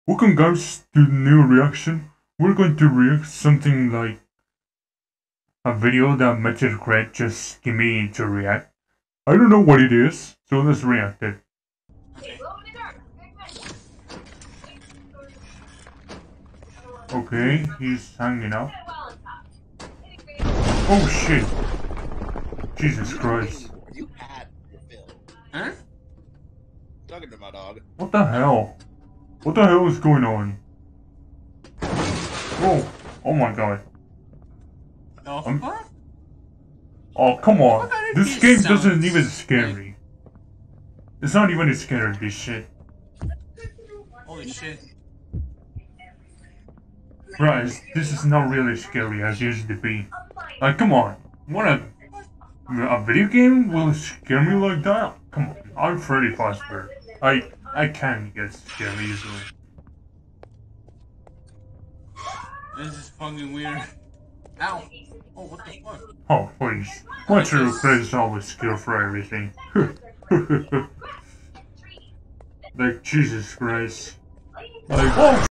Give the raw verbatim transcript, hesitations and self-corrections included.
Welcome guys to the new reaction. We're going to react something like a video that Maty Recret just gave me to react. I don't know what it is, so let's react it. Okay, he's hanging out. Oh shit! Jesus Christ. You had your fill. Huh? Talking to my dog. What the hell? What the hell is going on? Oh, oh my god. Um, oh, come on. This game doesn't even scare me. It's not even scary, this shit. Holy shit. Right, this is not really scary as it used to be. Like, come on. What a... A video game will scare me like that? Come on, I'm Freddy Fazbear. I... I can't get scared easily. This is fucking weird. Ow! Oh, what the fuck? Oh, please. Maty Recret is always scared for everything. Like, Jesus Christ. Like, oh!